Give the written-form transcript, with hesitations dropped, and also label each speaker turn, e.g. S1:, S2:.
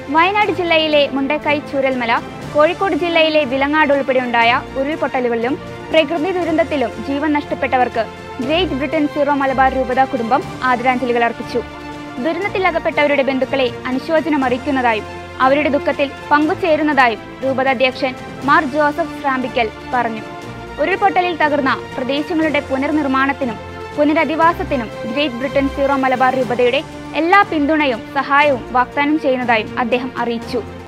S1: വയനാട് ജില്ലയിലെ മുണ്ടക്കൈ ചൂരൽമല, കോഴിക്കോട് ജില്ലയിലെ വിലങ്ങാട് ഉൾപ്പെടെയുണ്ടായ ഉരുൾപൊട്ടലുകളിലും പ്രകൃതി ദുരന്തത്തിലും ജീവൻ നഷ്ടപ്പെട്ടവർക്ക് ഗ്രേറ്റ് ബ്രിട്ടൻ സീറോ മലബാർ രൂപത കുടുംബം ആദരാഞ്ജലികൾ അർപ്പിച്ചു. ദുരന്തത്തിലകപ്പെട്ടവരുടെ ബന്ധുക്കളെ അനുശോചനം അറിയിക്കുന്നതായും അവരുടെ ദുഃഖത്തിൽ പങ്കുചേരുന്നതായും രൂപത അധ്യക്ഷൻ മാർ ജോസഫ് ശ്രാമ്പിക്കൽ പറഞ്ഞു. ഉരുൾപൊട്ടലിൽ തകർന്ന പ്രദേശങ്ങളുടെ പുനർനിർമ്മാണത്തിനും പുനരധിവാസത്തിനും ഗ്രേറ്റ് ബ്രിട്ടൻ സീറോ മലബാർ രൂപതയുടെ എല്ലാ പിന്തുണയും സഹായവും വാഗ്ദാനം ചെയ്യുന്നതായും അദ്ദേഹം അറിയിച്ചു.